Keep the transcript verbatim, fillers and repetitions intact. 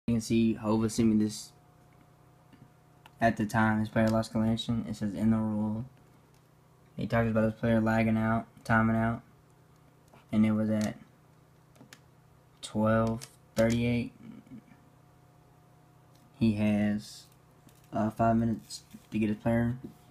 You can see Hova sent me this at the time. His player lost connection. It says in the rule. He talks about his player lagging out, timing out, and it was at twelve thirty-eight. He has uh, five minutes to get his player